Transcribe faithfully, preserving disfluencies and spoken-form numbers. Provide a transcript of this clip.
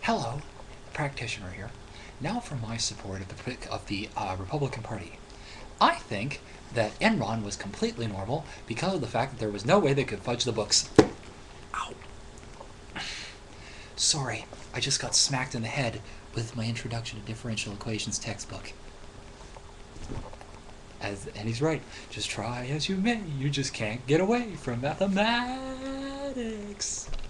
Hello, practitioner here. Now for my support of the of the uh, Republican Party. I think that Enron was completely normal because of the fact that there was no way they could fudge the books. Ow. Sorry, I just got smacked in the head with my Introduction to Differential Equations textbook. As, and he's right. Just try as you may, you just can't get away from mathematics.